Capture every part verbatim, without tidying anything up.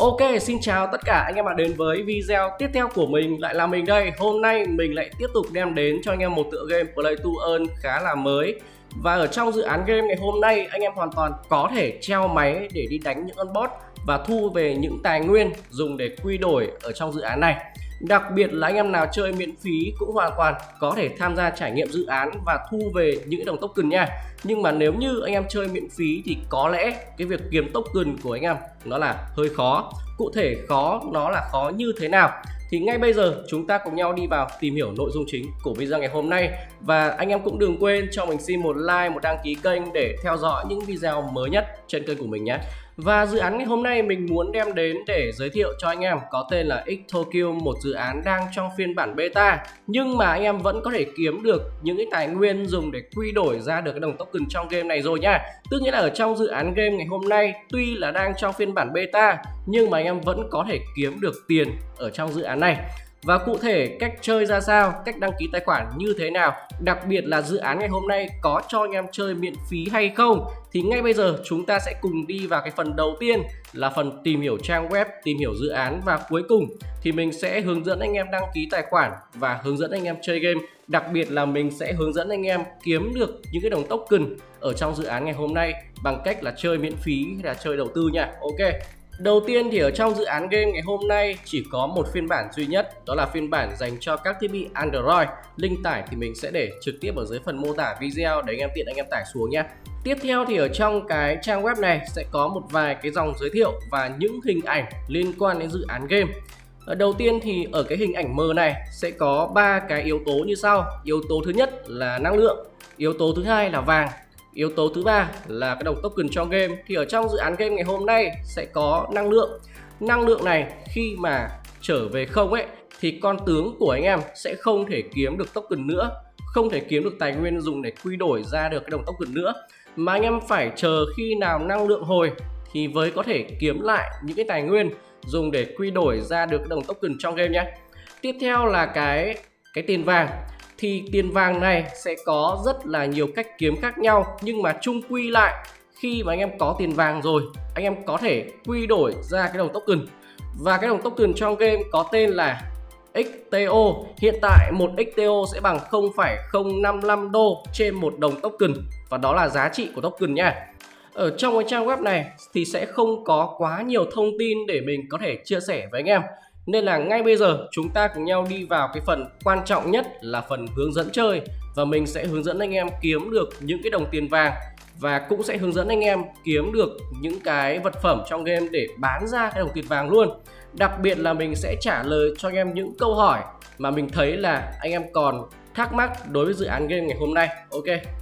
Ok, xin chào tất cả anh em bạn đến với video tiếp theo của mình, lại là mình đây. Hôm nay mình lại tiếp tục đem đến cho anh em một tựa game Play to Earn khá là mới. Và ở trong dự án game ngày hôm nay, anh em hoàn toàn có thể treo máy để đi đánh những con boss và thu về những tài nguyên dùng để quy đổi ở trong dự án này. Đặc biệt là anh em nào chơi miễn phí cũng hoàn toàn có thể tham gia trải nghiệm dự án và thu về những đồng token nha. Nhưng mà nếu như anh em chơi miễn phí thì có lẽ cái việc kiếm token của anh em nó là hơi khó. Cụ thể khó nó là khó như thế nào? Thì ngay bây giờ chúng ta cùng nhau đi vào tìm hiểu nội dung chính của video ngày hôm nay. Và anh em cũng đừng quên cho mình xin một like, một đăng ký kênh để theo dõi những video mới nhất trên kênh của mình nhé. Và dự án ngày hôm nay mình muốn đem đến để giới thiệu cho anh em có tên là X-Tokyo, một dự án đang trong phiên bản beta. Nhưng mà anh em vẫn có thể kiếm được những cái tài nguyên dùng để quy đổi ra được cái đồng token trong game này rồi nha. Tức nghĩa là ở trong dự án game ngày hôm nay tuy là đang trong phiên bản beta nhưng mà anh em vẫn có thể kiếm được tiền ở trong dự án này. Và cụ thể cách chơi ra sao, cách đăng ký tài khoản như thế nào, đặc biệt là dự án ngày hôm nay có cho anh em chơi miễn phí hay không, thì ngay bây giờ chúng ta sẽ cùng đi vào cái phần đầu tiên là phần tìm hiểu trang web, tìm hiểu dự án, và cuối cùng thì mình sẽ hướng dẫn anh em đăng ký tài khoản và hướng dẫn anh em chơi game. Đặc biệt là mình sẽ hướng dẫn anh em kiếm được những cái đồng token ở trong dự án ngày hôm nay bằng cách là chơi miễn phí hay là chơi đầu tư nha. Ok. Đầu tiên thì ở trong dự án game ngày hôm nay chỉ có một phiên bản duy nhất, đó là phiên bản dành cho các thiết bị Android. Link tải thì mình sẽ để trực tiếp ở dưới phần mô tả video để anh em tiện anh em tải xuống nhé. Tiếp theo thì ở trong cái trang web này sẽ có một vài cái dòng giới thiệu và những hình ảnh liên quan đến dự án game. Ở đầu tiên thì ở cái hình ảnh mờ này sẽ có ba cái yếu tố như sau. Yếu tố thứ nhất là năng lượng, yếu tố thứ hai là vàng, yếu tố thứ ba là cái đồng token trong game. Thì ở trong dự án game ngày hôm nay sẽ có năng lượng. Năng lượng này khi mà trở về không ấy thì con tướng của anh em sẽ không thể kiếm được token nữa, không thể kiếm được tài nguyên dùng để quy đổi ra được cái đồng token nữa, mà anh em phải chờ khi nào năng lượng hồi thì mới có thể kiếm lại những cái tài nguyên dùng để quy đổi ra được cái đồng token trong game nhé. Tiếp theo là cái cái tiền vàng. Thì tiền vàng này sẽ có rất là nhiều cách kiếm khác nhau, nhưng mà chung quy lại khi mà anh em có tiền vàng rồi, anh em có thể quy đổi ra cái đồng token. Và cái đồng token trong game có tên là ích tê ô. Hiện tại một ích tê ô sẽ bằng không phẩy không năm lăm đô trên một đồng token, và đó là giá trị của token nha. Ở trong cái trang web này thì sẽ không có quá nhiều thông tin để mình có thể chia sẻ với anh em, nên là ngay bây giờ chúng ta cùng nhau đi vào cái phần quan trọng nhất là phần hướng dẫn chơi. Và mình sẽ hướng dẫn anh em kiếm được những cái đồng tiền vàng, và cũng sẽ hướng dẫn anh em kiếm được những cái vật phẩm trong game để bán ra cái đồng tiền vàng luôn. Đặc biệt là mình sẽ trả lời cho anh em những câu hỏi mà mình thấy là anh em còn thắc mắc đối với dự án game ngày hôm nay. Ok.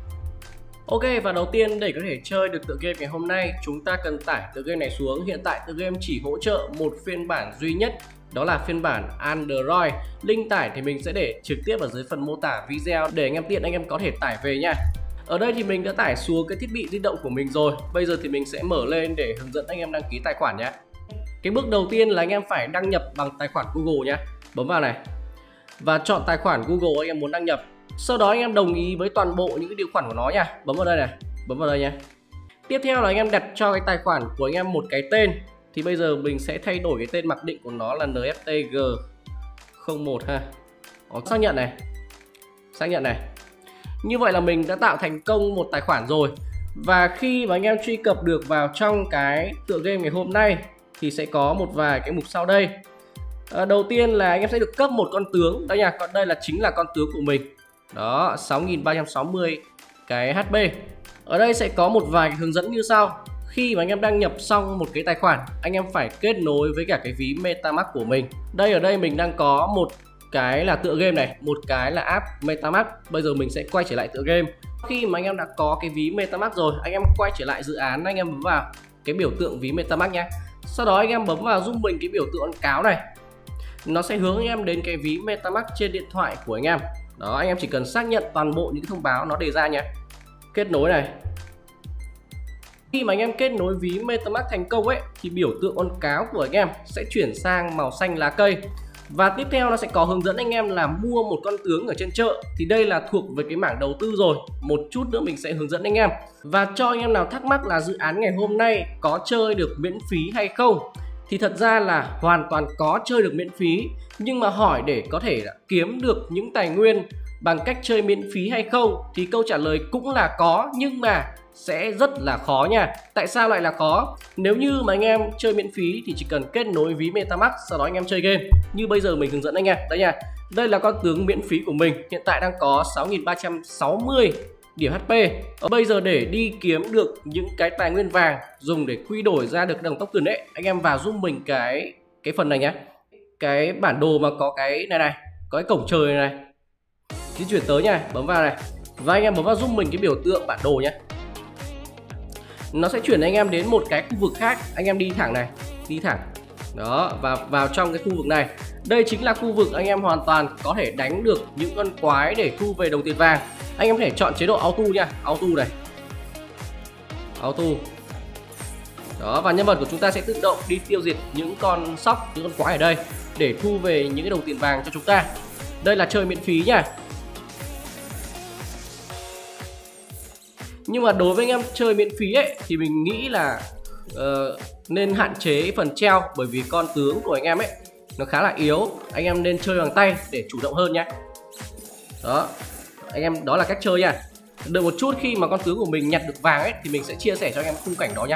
Ok, và đầu tiên để có thể chơi được tựa game ngày hôm nay, chúng ta cần tải tựa game này xuống. Hiện tại tựa game chỉ hỗ trợ một phiên bản duy nhất, đó là phiên bản Android. Link tải thì mình sẽ để trực tiếp ở dưới phần mô tả video để anh em tiện anh em có thể tải về nha. Ở đây thì mình đã tải xuống cái thiết bị di động của mình rồi. Bây giờ thì mình sẽ mở lên để hướng dẫn anh em đăng ký tài khoản nhé. Cái bước đầu tiên là anh em phải đăng nhập bằng tài khoản Google nhé. Bấm vào này và chọn tài khoản Google anh em muốn đăng nhập. Sau đó anh em đồng ý với toàn bộ những cái điều khoản của nó nha. Bấm vào đây này, bấm vào đây nha. Tiếp theo là anh em đặt cho cái tài khoản của anh em một cái tên. Thì bây giờ mình sẽ thay đổi cái tên mặc định của nó là en ép tê giê không một ha. Đó, xác nhận này. Xác nhận này. Như vậy là mình đã tạo thành công một tài khoản rồi. Và khi mà anh em truy cập được vào trong cái tựa game ngày hôm nay thì sẽ có một vài cái mục sau đây. À, đầu tiên là anh em sẽ được cấp một con tướng. Đây nha, còn đây là chính là con tướng của mình. Đó, sáu nghìn ba trăm sáu mươi cái hát pê. Ở đây sẽ có một vài cái hướng dẫn như sau. Khi mà anh em đăng nhập xong một cái tài khoản, anh em phải kết nối với cả cái ví MetaMask của mình. Đây, ở đây mình đang có một cái là tựa game này, một cái là app MetaMask. Bây giờ mình sẽ quay trở lại tựa game. Khi mà anh em đã có cái ví MetaMask rồi, anh em quay trở lại dự án, anh em bấm vào cái biểu tượng ví MetaMask nhé. Sau đó anh em bấm vào giúp mình cái biểu tượng con cáo này. Nó sẽ hướng anh em đến cái ví MetaMask trên điện thoại của anh em. Đó, anh em chỉ cần xác nhận toàn bộ những thông báo nó đề ra nhé. Kết nối này. Khi mà anh em kết nối ví MetaMask thành công ấy thì biểu tượng con cáo của anh em sẽ chuyển sang màu xanh lá cây. Và tiếp theo nó sẽ có hướng dẫn anh em là mua một con tướng ở trên chợ. Thì đây là thuộc về cái mảng đầu tư rồi. Một chút nữa mình sẽ hướng dẫn anh em. Và cho anh em nào thắc mắc là dự án ngày hôm nay có chơi được miễn phí hay không thì thật ra là hoàn toàn có chơi được miễn phí. Nhưng mà hỏi để có thể kiếm được những tài nguyên bằng cách chơi miễn phí hay không thì câu trả lời cũng là có, nhưng mà sẽ rất là khó nha. Tại sao lại là khó? Nếu như mà anh em chơi miễn phí thì chỉ cần kết nối ví MetaMask, sau đó anh em chơi game như bây giờ mình hướng dẫn anh em. Đây nha, đây là con tướng miễn phí của mình, hiện tại đang có sáu nghìn ba trăm sáu mươi điểm hát pê. Ở bây giờ để đi kiếm được những cái tài nguyên vàng dùng để quy đổi ra được đồng token ấy, anh em vào giúp mình cái cái phần này nhé. Cái bản đồ mà có cái này này, có cái cổng trời này, này. Di chuyển tới nha, bấm vào này. Và anh em bấm vào giúp mình cái biểu tượng bản đồ nhé. Nó sẽ chuyển anh em đến một cái khu vực khác. Anh em đi thẳng này, đi thẳng. Đó, và vào trong cái khu vực này. Đây chính là khu vực anh em hoàn toàn có thể đánh được những con quái để thu về đồng tiền vàng. Anh em có thể chọn chế độ auto nha, auto này. Auto. Đó, và nhân vật của chúng ta sẽ tự động đi tiêu diệt những con sóc, những con quái ở đây để thu về những cái đồng tiền vàng cho chúng ta. Đây là chơi miễn phí nha. Nhưng mà đối với anh em chơi miễn phí ấy thì mình nghĩ là uh, nên hạn chế phần treo, bởi vì con tướng của anh em ấy nó khá là yếu. Anh em nên chơi bằng tay để chủ động hơn nhé. Đó, anh em, đó là cách chơi nha. Đợi một chút, khi mà con tướng của mình nhặt được vàng ấy thì mình sẽ chia sẻ cho anh em khung cảnh đó nhé.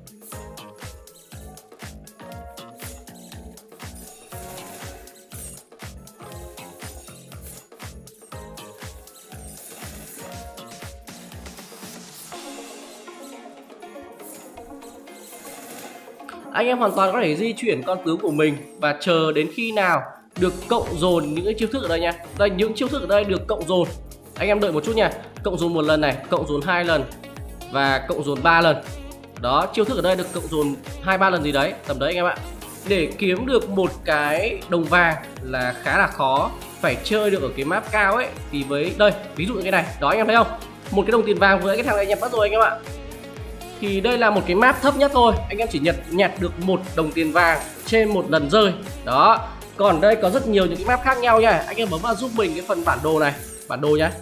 Anh em hoàn toàn có thể di chuyển con tướng của mình và chờ đến khi nào được cộng dồn những cái chiêu thức ở đây nha. Đây, những chiêu thức ở đây được cộng dồn. Anh em đợi một chút nha. Cộng dồn một lần này, cộng dồn hai lần và cộng dồn ba lần. Đó, chiêu thức ở đây được cộng dồn hai ba lần gì đấy, tầm đấy anh em ạ. Để kiếm được một cái đồng vàng là khá là khó, phải chơi được ở cái map cao ấy. Thì với đây, ví dụ như cái này, đó anh em thấy không? Một cái đồng tiền vàng với cái thằng này nhập mất rồi anh em ạ. Thì đây là một cái map thấp nhất thôi, anh em chỉ nhặt nhặt được một đồng tiền vàng trên một lần rơi. Đó, còn đây có rất nhiều những cái map khác nhau nha. Anh em bấm vào giúp mình cái phần bản đồ này, bản đồ nhá.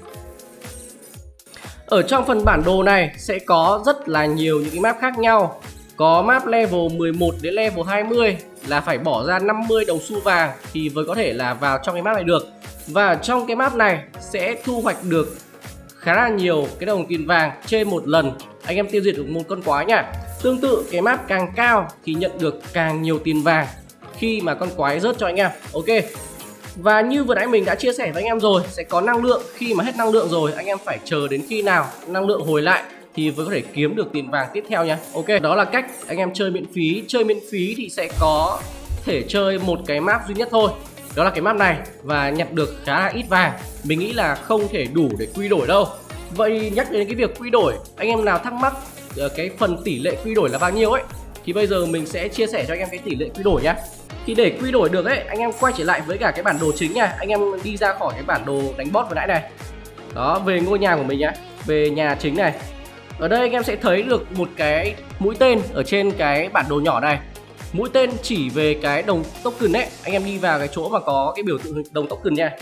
Ở trong phần bản đồ này sẽ có rất là nhiều những cái map khác nhau. Có map level mười một đến level hai mươi là phải bỏ ra năm mươi đồng xu vàng thì mới có thể là vào trong cái map này được. Và trong cái map này sẽ thu hoạch được khá là nhiều cái đồng tiền vàng trên một lần. Anh em tiêu diệt được một con quái nha. Tương tự cái map càng cao thì nhận được càng nhiều tiền vàng khi mà con quái rớt cho anh em. Ok. Và như vừa nãy mình đã chia sẻ với anh em rồi, sẽ có năng lượng. Khi mà hết năng lượng rồi, anh em phải chờ đến khi nào năng lượng hồi lại thì mới có thể kiếm được tiền vàng tiếp theo nha. Ok, đó là cách anh em chơi miễn phí. Chơi miễn phí thì sẽ có thể chơi một cái map duy nhất thôi, đó là cái map này, và nhặt được khá là ít vàng. Mình nghĩ là không thể đủ để quy đổi đâu. Vậy nhắc đến cái việc quy đổi, anh em nào thắc mắc cái phần tỷ lệ quy đổi là bao nhiêu ấy, thì bây giờ mình sẽ chia sẻ cho anh em cái tỷ lệ quy đổi nhá. Thì để quy đổi được ấy, anh em quay trở lại với cả cái bản đồ chính nha. Anh em đi ra khỏi cái bản đồ đánh boss vừa nãy này. Đó, về ngôi nhà của mình nhá, về nhà chính này. Ở đây anh em sẽ thấy được một cái mũi tên ở trên cái bản đồ nhỏ này. Mũi tên chỉ về cái đồng token ấy. Anh em đi vào cái chỗ mà có cái biểu tượng đồng token nha.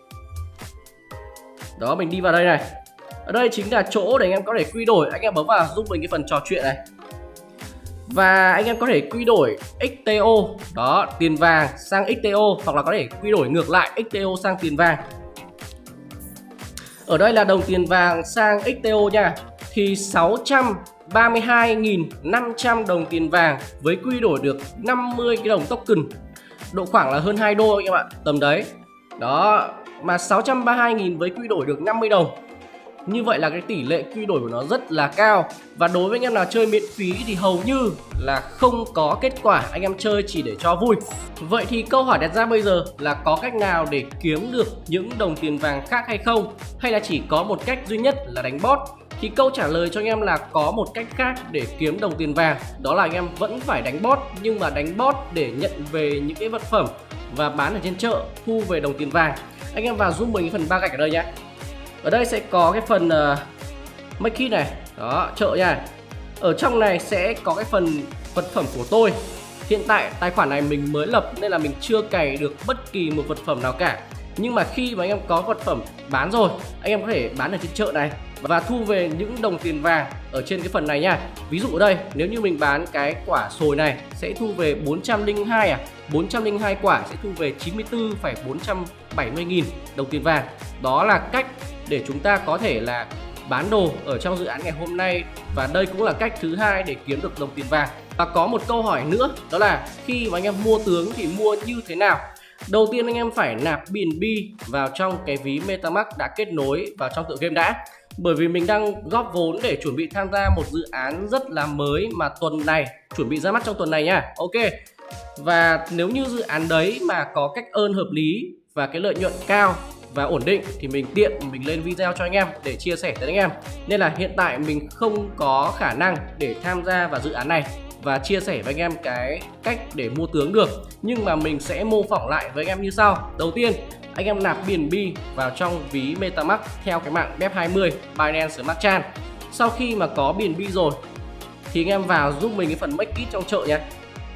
Đó, mình đi vào đây này. Ở đây chính là chỗ để anh em có thể quy đổi. Anh em bấm vào giúp mình cái phần trò chuyện này. Và anh em có thể quy đổi ích tê ô, đó, tiền vàng sang ích tê ô, hoặc là có thể quy đổi ngược lại ích tê ô sang tiền vàng. Ở đây là đồng tiền vàng sang ích tê ô nha. Thì sáu trăm ba mươi hai nghìn năm trăm đồng tiền vàng với quy đổi được năm mươi cái đồng token, độ khoảng là hơn hai đô anh em ạ, tầm đấy. Đó, mà sáu trăm ba mươi hai nghìn với quy đổi được năm mươi đồng. Như vậy là cái tỷ lệ quy đổi của nó rất là cao. Và đối với anh em nào chơi miễn phí thì hầu như là không có kết quả, anh em chơi chỉ để cho vui. Vậy thì câu hỏi đặt ra bây giờ là có cách nào để kiếm được những đồng tiền vàng khác hay không? Hay là chỉ có một cách duy nhất là đánh bot? Thì câu trả lời cho anh em là có một cách khác để kiếm đồng tiền vàng. Đó là anh em vẫn phải đánh bot, nhưng mà đánh bot để nhận về những cái vật phẩm và bán ở trên chợ, thu về đồng tiền vàng. Anh em vào giúp mình cái phần ba gạch ở đây nhé. Ở đây sẽ có cái phần uh, make kit này, đó, chợ nha. Ở trong này sẽ có cái phần vật phẩm của tôi. Hiện tại tài khoản này mình mới lập nên là mình chưa cày được bất kỳ một vật phẩm nào cả. Nhưng mà khi mà anh em có vật phẩm bán rồi, anh em có thể bán ở trên chợ này và thu về những đồng tiền vàng ở trên cái phần này nha. Ví dụ ở đây nếu như mình bán cái quả sồi này sẽ thu về bốn trăm linh hai à bốn trăm linh hai quả sẽ thu về chín mươi tư phẩy bốn trăm bảy mươi nghìn đồng tiền vàng. Đó là cách để chúng ta có thể là bán đồ ở trong dự án ngày hôm nay, và đây cũng là cách thứ hai để kiếm được đồng tiền vàng. Và có một câu hỏi nữa, đó là khi mà anh em mua tướng thì mua như thế nào? Đầu tiên anh em phải nạp bê en bê vào trong cái ví MetaMask đã kết nối vào trong tựa game đã. Bởi vì mình đang góp vốn để chuẩn bị tham gia một dự án rất là mới mà tuần này, chuẩn bị ra mắt trong tuần này nha. Ok. Và nếu như dự án đấy mà có cách earn hợp lý và cái lợi nhuận cao và ổn định thì mình tiện mình lên video cho anh em để chia sẻ tới anh em. Nên là hiện tại mình không có khả năng để tham gia vào dự án này và chia sẻ với anh em cái cách để mua tướng được, nhưng mà mình sẽ mô phỏng lại với anh em như sau. Đầu tiên anh em nạp bê en bê vào trong ví MetaMask theo cái mạng B E P hai mươi Binance Smart Chain. Sau khi mà có bê en bê rồi thì anh em vào giúp mình cái phần make it trong chợ nhé.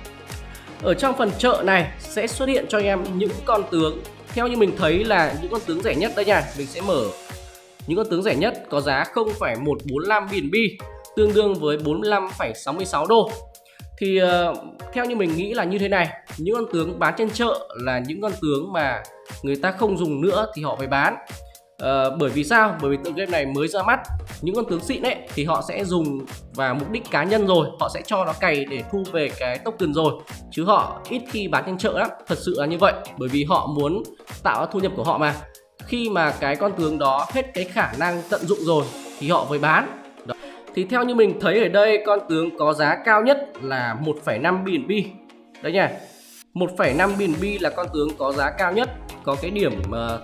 Ở trong phần chợ này sẽ xuất hiện cho anh em những con tướng theo như mình thấy là những con tướng rẻ nhất đây nha. Mình sẽ mở những con tướng rẻ nhất có giá không phẩy một bốn lăm bê en bê, tương đương với bốn mươi lăm phẩy sáu mươi sáu đô. Thì uh, theo như mình nghĩ là như thế này, những con tướng bán trên chợ là những con tướng mà người ta không dùng nữa thì họ phải bán. Uh, bởi vì sao? Bởi vì tựa game này mới ra mắt, những con tướng xịn ấy thì họ sẽ dùng vào mục đích cá nhân rồi, họ sẽ cho nó cày để thu về cái token rồi, chứ họ ít khi bán trên chợ lắm. Thật sự là như vậy, bởi vì họ muốn tạo ra thu nhập của họ mà. Khi mà cái con tướng đó hết cái khả năng tận dụng rồi thì họ mới bán. Đó. Thì theo như mình thấy ở đây, con tướng có giá cao nhất là một phẩy năm bê en bê. Đấy nha, một phẩy năm bê en bê là con tướng có giá cao nhất, có cái điểm uh,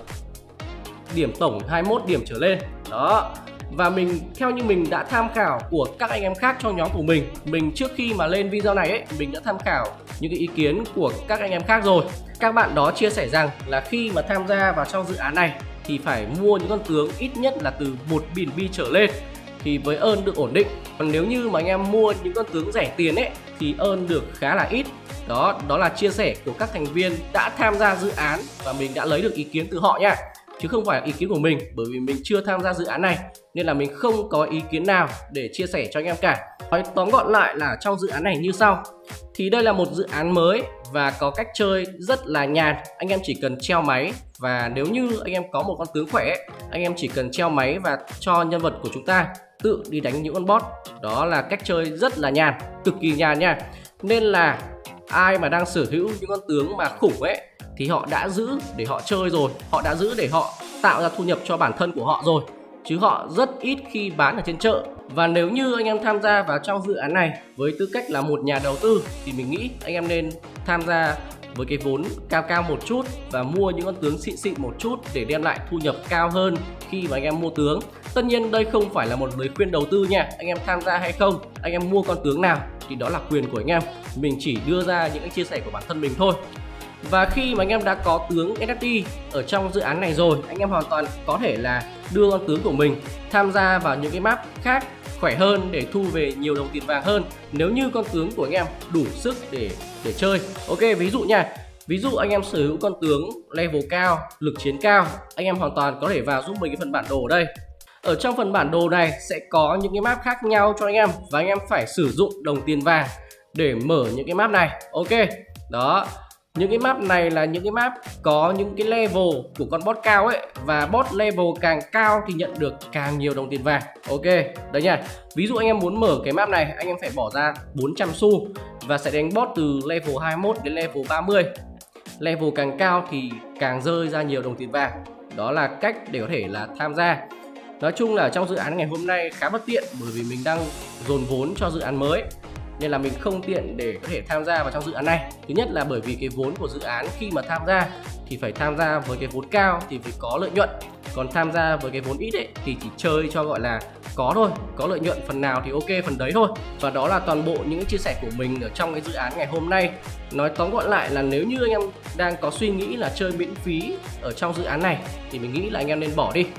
điểm tổng hai mươi mốt điểm trở lên. Đó. Và mình theo như mình đã tham khảo của các anh em khác trong nhóm của mình, mình trước khi mà lên video này ấy, mình đã tham khảo những cái ý kiến của các anh em khác rồi. Các bạn đó chia sẻ rằng là khi mà tham gia vào trong dự án này thì phải mua những con tướng ít nhất là từ một bê en bê trở lên thì với earn được ổn định. Còn nếu như mà anh em mua những con tướng rẻ tiền ấy thì earn được khá là ít. Đó, đó là chia sẻ của các thành viên đã tham gia dự án và mình đã lấy được ý kiến từ họ nha, chứ không phải là ý kiến của mình, bởi vì mình chưa tham gia dự án này nên là mình không có ý kiến nào để chia sẻ cho anh em cả. Nói tóm gọn lại là trong dự án này như sau. Thì đây là một dự án mới và có cách chơi rất là nhàn. Anh em chỉ cần treo máy, và nếu như anh em có một con tướng khỏe, anh em chỉ cần treo máy và cho nhân vật của chúng ta tự đi đánh những con boss. Đó là cách chơi rất là nhàn, cực kỳ nhàn nha. Nên là ai mà đang sở hữu những con tướng mà khủng ấy thì họ đã giữ để họ chơi rồi, họ đã giữ để họ tạo ra thu nhập cho bản thân của họ rồi, chứ họ rất ít khi bán ở trên chợ. Và nếu như anh em tham gia vào trong dự án này với tư cách là một nhà đầu tư thì mình nghĩ anh em nên tham gia với cái vốn cao cao một chút và mua những con tướng xịn xịn một chút để đem lại thu nhập cao hơn khi mà anh em mua tướng. Tất nhiên đây không phải là một lời khuyên đầu tư nha. Anh em tham gia hay không, anh em mua con tướng nào thì đó là quyền của anh em. Mình chỉ đưa ra những cái chia sẻ của bản thân mình thôi. Và khi mà anh em đã có tướng ét ép tê ở trong dự án này rồi, anh em hoàn toàn có thể là đưa con tướng của mình tham gia vào những cái map khác khỏe hơn để thu về nhiều đồng tiền vàng hơn, nếu như con tướng của anh em đủ sức để để chơi. Ok, ví dụ nha, ví dụ anh em sở hữu con tướng level cao, lực chiến cao, anh em hoàn toàn có thể vào giúp mình cái phần bản đồ ở đây. Ở trong phần bản đồ này sẽ có những cái map khác nhau cho anh em, và anh em phải sử dụng đồng tiền vàng để mở những cái map này. Ok, đó. Những cái map này là những cái map có những cái level của con boss cao ấy, và boss level càng cao thì nhận được càng nhiều đồng tiền vàng. Ok, đấy nha. Ví dụ anh em muốn mở cái map này, anh em phải bỏ ra bốn trăm xu và sẽ đánh boss từ level hai mươi mốt đến level ba mươi. Level càng cao thì càng rơi ra nhiều đồng tiền vàng. Đó là cách để có thể là tham gia. Nói chung là trong dự án ngày hôm nay khá bất tiện, bởi vì mình đang dồn vốn cho dự án mới nên là mình không tiện để có thể tham gia vào trong dự án này. Thứ nhất là bởi vì cái vốn của dự án khi mà tham gia thì phải tham gia với cái vốn cao thì phải có lợi nhuận, còn tham gia với cái vốn ít ấy thì chỉ chơi cho gọi là có thôi, có lợi nhuận phần nào thì ok phần đấy thôi. Và đó là toàn bộ những chia sẻ của mình ở trong cái dự án ngày hôm nay. Nói tóm gọn lại là nếu như anh em đang có suy nghĩ là chơi miễn phí ở trong dự án này thì mình nghĩ là anh em nên bỏ đi.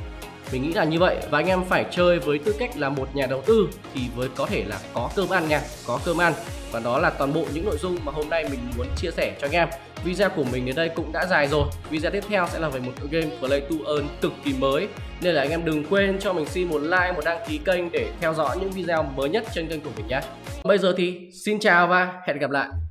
Mình nghĩ là như vậy, và anh em phải chơi với tư cách là một nhà đầu tư thì mới có thể là có cơm ăn nha, có cơm ăn. Và đó là toàn bộ những nội dung mà hôm nay mình muốn chia sẻ cho anh em. Video của mình đến đây cũng đã dài rồi. Video tiếp theo sẽ là về một tựa game Play to Earn cực kỳ mới. Nên là anh em đừng quên cho mình xin một like, một đăng ký kênh để theo dõi những video mới nhất trên kênh của mình nhé. Bây giờ thì xin chào và hẹn gặp lại.